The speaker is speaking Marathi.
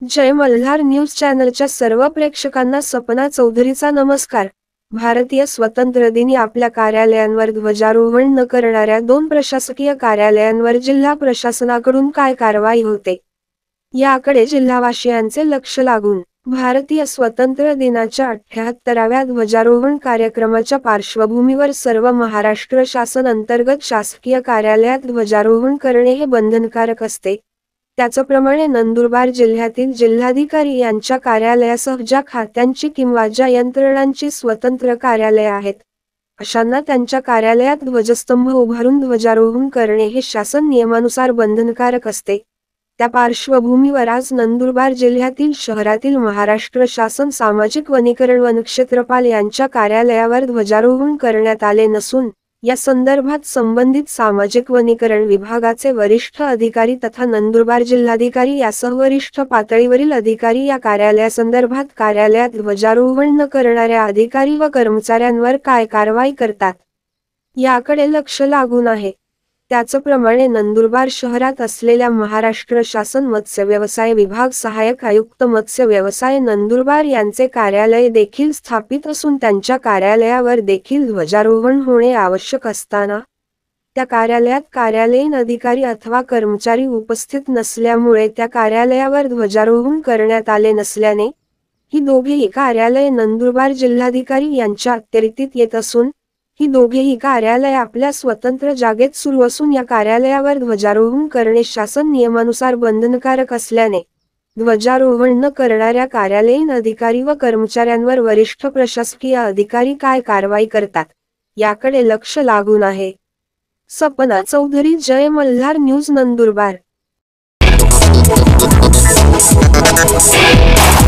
जय मल्हार न्यूज चॅनलच्या सर्व प्रेक्षकांना सपना चौधरीचा नमस्कार। भारतीय स्वातंत्र्य दिनी आपल्या कार्यालयांवर ध्वजारोहण न करणाऱ्या 2 प्रशासकीय कार्यालयांवर जिल्हा प्रशासनाकडून काय कारवाई होते, याकडे जिल्हावासियांचे लक्ष लागून भारतीय स्वातंत्र्य दिनाच्या 78व्या ध्वजारोहण कार्यक्रमाच्या पार्श्वभूमीवर सर्व महाराष्ट्र शासन अंतर्गत शासकीय कार्यालयात ध्वजारोहण करणे हे बंधनकारक असते। त्याचप्रमाणे नंदुरबार जिल्ह्यातील जिल्हाधिकारी यांच्या कार्यालयासह ज्या खात्यांची किंवा ज्या यंत्रणांची स्वतंत्र कार्यालय आहेत, अशांना त्यांच्या कार्यालयात ध्वजस्तंभ उभारून ध्वजारोहण करणे हे शासन नियमानुसार बंधनकारक असते। त्या पार्श्वभूमीवर आज नंदुरबार जिल्ह्यातील शहरातील महाराष्ट्र शासन सामाजिक वनीकरण वनक्षेत्रपाल यांच्या कार्यालयावर ध्वजारोहण करण्यात आले नसून, या संदर्भात संबंधित सामाजिक वनीकरण विभागाचे वरिष्ठ अधिकारी तथा नंदुरबार जिल्हाधिकारी यासह वरिष्ठ पातळीवरील अधिकारी या कार्यालयासंदर्भात कार्यालयात ध्वजारोहण न करणाऱ्या अधिकारी व कर्मचाऱ्यांवर काय कारवाई करतात, याकडे लक्ष लागून आहे। त्याचप्रमाणे नंदुरबार शहरात असलेल्या महाराष्ट्र शासन मत्स्य व्यवसाय विभाग सहाय्यक आयुक्त मत्स्य व्यवसाय नंदुरबार यांचे कार्यालय देखील स्थापित असून त्यांच्या कार्यालयावर देखील ध्वजारोहण होणे आवश्यक असताना, त्या कार्यालयात कार्यालयीन अधिकारी अथवा कर्मचारी उपस्थित नसल्यामुळे त्या कार्यालयावर ध्वजारोहण करण्यात आले नसल्याने, ही दोघेही कार्यालय नंदुरबार जिल्हाधिकारी यांच्या अखत्यारीत येत असून, ही दोघेही कार्यालय आपल्या स्वतंत्र जागेत सुरू असून या कार्यालयावर ध्वजारोहण करणे शासन नियमानुसार बंधनकारक असल्याने, ध्वजारोहण न करणाऱ्या कार्यालयीन अधिकारी व कर्मचाऱ्यांवर वरिष्ठ प्रशासकीय अधिकारी काय कारवाई करतात, याकडे लक्ष लागून आहे। सपना चौधरी, जय मल्हार न्यूज, नंदुरबार।